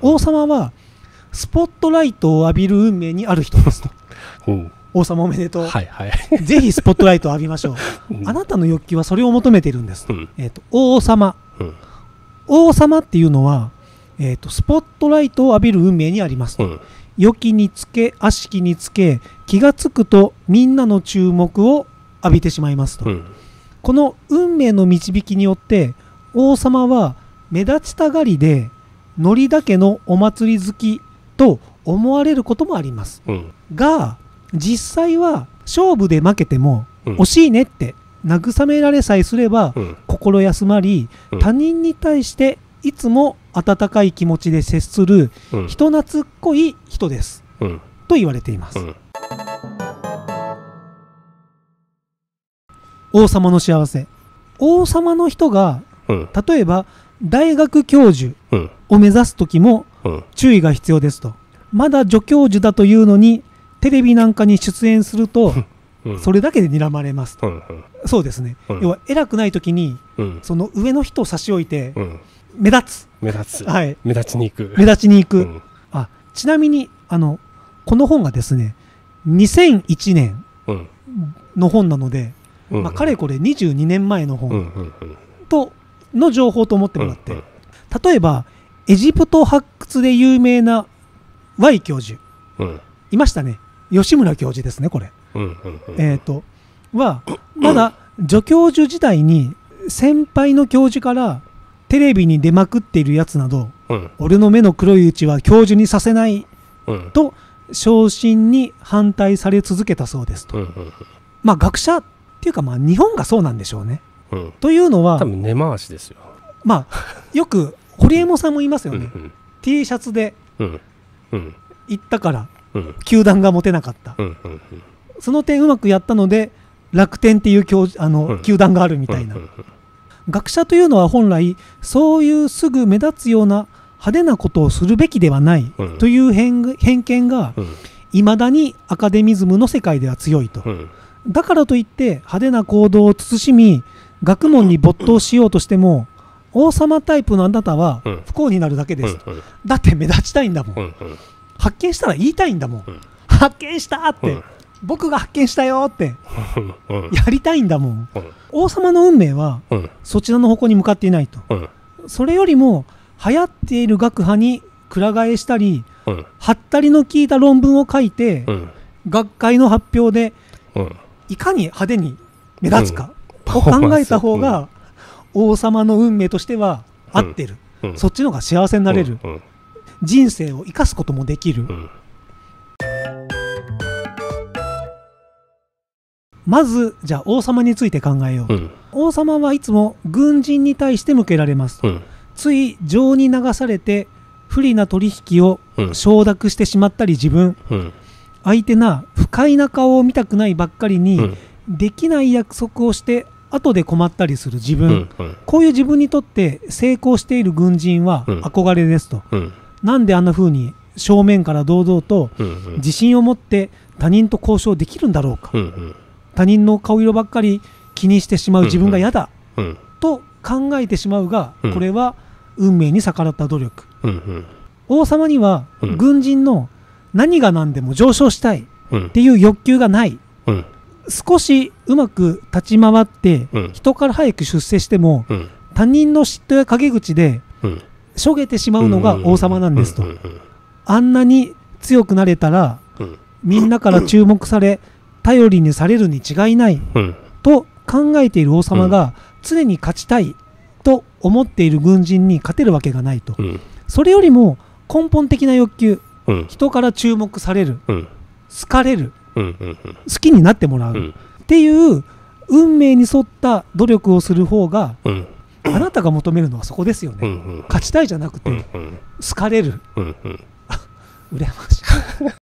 王様はスポットライトを浴びる運命にある人ですと。王様おめでとう。 はいはい。 ぜひスポットライトを浴びましょう。あなたの欲求はそれを求めているんです。王様。王様っていうのは、スポットライトを浴びる運命にあります。良きにつけ、悪しきにつけ、気がつくとみんなの注目を浴びてしまいますと。この運命の導きによって、王様は目立ちたがりで、ノリだけのお祭り好きと思われることもあります。が、実際は勝負で負けても惜しいねって慰められさえすれば心休まり、他人に対していつも温かい気持ちで接する人懐っこい人ですと言われています。王様の幸せ。王様の人が例えば大学教授を目指す時も注意が必要ですと。まだ助教授だというのにテレビなんかに出演するとそれだけで睨まれますと。そうですね。要は偉くない時にその上の人を差し置いて目立つ、はい、目立ちに行く。ちなみにこの本がですね2001年の本なので、かれこれ22年前の本の情報と思ってもらって、例えばエジプト発掘で有名な Y 教授いましたね。吉村教授ですね、これ。はまだ助教授時代に先輩の教授からテレビに出まくっているやつなど、俺の目の黒いうちは教授にさせないと昇進に反対され続けたそうですと。学者っていうか日本がそうなんでしょうね。というのは多分根回しですよ。 よく堀江門さんも言いますよね。T シャツで行ったから球団が持てなかった。その点うまくやったので楽天っていう球団があるみたいな。学者というのは本来そういうすぐ目立つような派手なことをするべきではないという偏見がいまだにアカデミズムの世界では強いと。だからといって派手な行動を慎み学問に没頭しようとしても王様タイプのあなたは不幸になるだけです。だって目立ちたいんだもん。発見したら言いたいんだもん。発見したって僕が発見したよってやりたいんだもん。王様の運命はそちらの方向に向かっていないと。それよりも流行っている学派にくら替えしたりはったりの効いた論文を書いて学会の発表でいかに派手に目立つかを考えた方が王様の運命としては合ってる。そっちの方が幸せになれる。人生を生かすこともできる。まずじゃあ王様について考えよう。王様はいつも軍人に対して向けられます。つい情に流されて不利な取引を承諾してしまったり自分、相手な不快な顔を見たくないばっかりにできない約束をして後で困ったりする自分、こういう自分にとって成功している軍人は憧れですと。なんであんな風に正面から堂々と自信を持って他人と交渉できるんだろうか。他人の顔色ばっかり気にしてしまう自分が嫌だと考えてしまうが、これは運命に逆らった努力。王様には軍人の何が何でも上昇したいっていう欲求がない。少しうまく立ち回って人から早く出世しても他人の嫉妬や陰口でしょげてしまうのが王様なんですと。あんなに強くなれたらみんなから注目され頼りにされるに違いないと考えている王様が常に勝ちたいと思っている軍人に勝てるわけがないと。それよりも根本的な欲求、人から注目される、好かれる、好きになってもらうっていう運命に沿った努力をする方が、あなたが求めるのはそこですよね。勝ちたいじゃなくて好かれる。羨ましい。